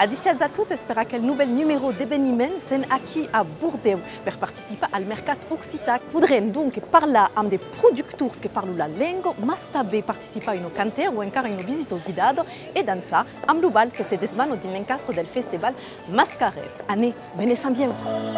Adiciats a tutti, spera che il nuovo numero d'Ebeniment sen aquí a Bordeaux per participer al mercat occitan. Podrem donc parlar amb des productors que parlent la lingua, ma també participar in un canter o encara in un visito guidado e dansa amb l'ubal que se desvano din l'encastro del festival Mascaret. Ane, bene sambieu!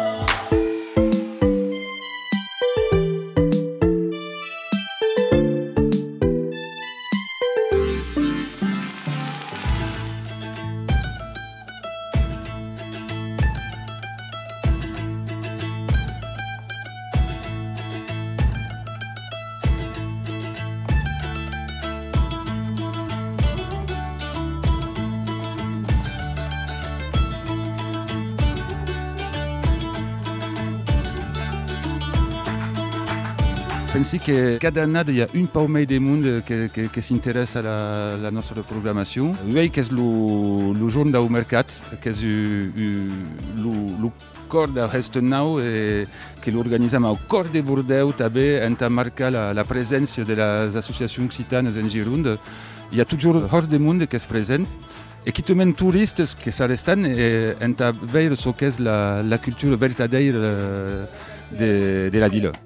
Pensi que cada année il y a une paumée de monde qui s'intéresse à la notre programmation. Oui, que c'est le jour du mercat, que c'est le corps de Restenau et que l'organisme au corps de Bordeaux també a marqué la présence de les associations occitanes en Gironde. Il y a toujours hors de monde qui se présente et qui mène touristes qui s'arrêtent et à voir ce qu'est la culture véritable de la ville.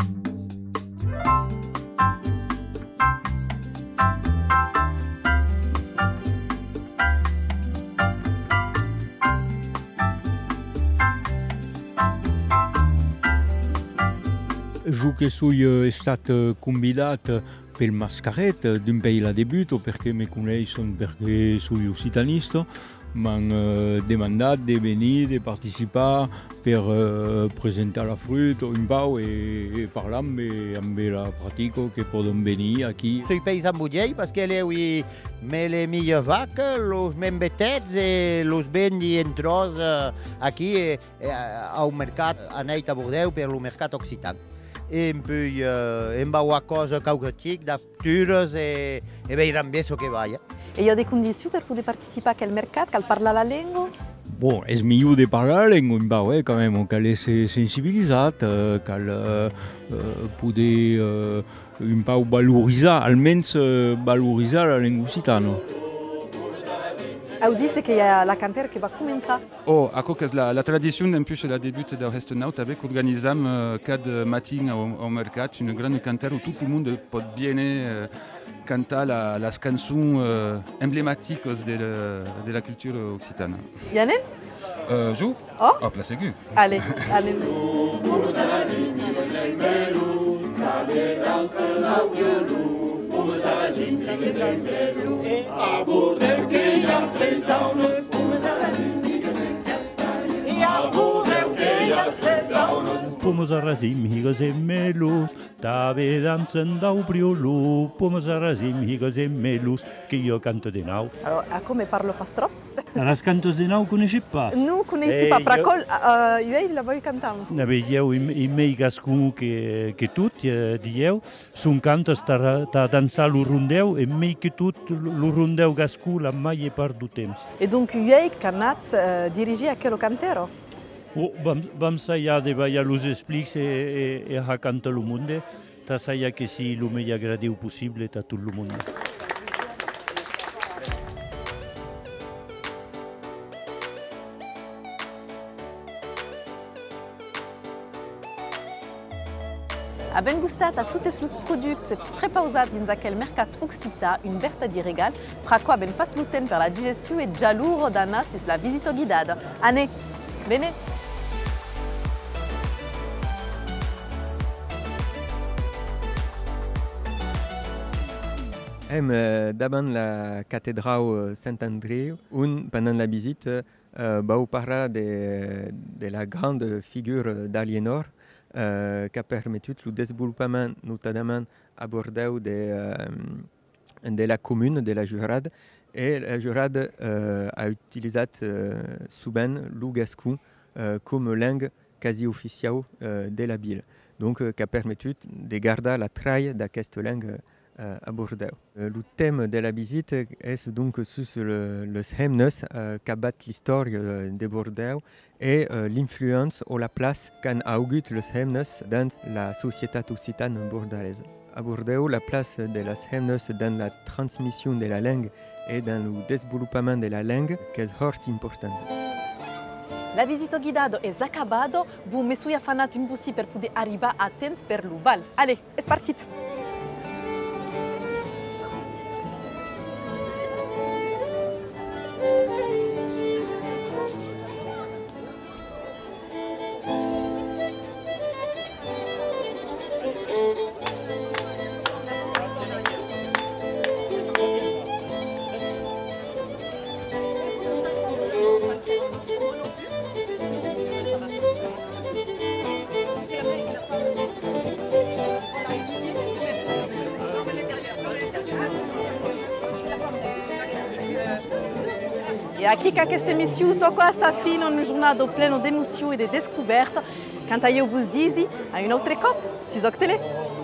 Jo che sono stato convidato per il Mascaret d'un pays là debut perché mi conoscono perché sono occitanista, mi hanno demandato di venire, di partecipare per presentare la frutta un po' e parlare amb la pratica che possono venire qui. Sono paysan budiei perché le le migliori vacche, los membetets e los vendi in tros qui a un mercato a Neit a Bordeaux per il mercato occitano. E poi una cosa caucatic da futures e veiran bien so che vai. E io ho delle condizioni per poter partecipare a quel mercato, che parla la lingua? Bon, è meglio di parlare la lingua, quand même, qu'elle est sensibilizzata, qu'elle può un po' valorizzare, almeno valorizzare la lingua occitana. Vous che la cantera che va cominciare? Oh, ecco che la tradizione in più c'est la début da Restenau, avec organizzam cada matin au mercat une grande cantera où tout le monde peut bien cantar las cançons emblématiques de la culture occitane. Yanen? Jou? Oh? Hop, la ségu. Allez, allez. A Bordeaux que hi ha 3 aules, unes a les Índies en Castanya. I a Bordeaux que hi ha 3 aules. Pomes a rasim, higas e melus, també dansen dau briolù. Pomes a rasim, higas e melus, que io canto de nau. Alors, come parlo pas trop? Les cantos de nau coneixi pas? Non, conosci pas, però io la voglio cantare. Ne veieu i mei gascun que tot, dieu, son cantos ta dansar lo rondeu e mei que tot lo rondeu gascun la mai e perdut temps. E donc io canats dirigir a quello cantero? Oh, vam saia de ballar los explics e a canta lo monde, ta saia que si lo mei agradiu possible ta tot lo monde. Ben gustat a tutti los prodotti prepausati dins aquel mercat occitan un verta di regal, fra qua ben pas lo temps per la digestione e già loro d'anar sus la visita guidada. Ane, bene? Davant la cathédrale Saint-André, pendant la visite, on parla de la grande figure d'Aliénor, qui a permis le développement, notamment à Bordeaux, de la commune, de la Jurade. Et la Jurade a utilisé souvent le gascon comme langue quasi officielle de la ville. Donc, qui a permis de garder la trace de cette langue à Bordeaux. Le thème de la visite est donc sur le hymnes qui battent l'histoire de Bordeaux et l'influence ou la place qu'a eu les hymnes dans la société occitane bordelaise. À Bordeaux, la place de les hymnes dans la transmission de la langue et dans le développement de la langue qui est fort important. La visita guidada è acabada, bu mesuia fanat un bussi per poder arribar a temps per l'Uval. Allez, è partit! E aqui que esta emissão toca a sa fine numa jornada plena de emoção e de descoberta. Quanto a eu vos dizi, a une autre cop, sur Zoc Télé.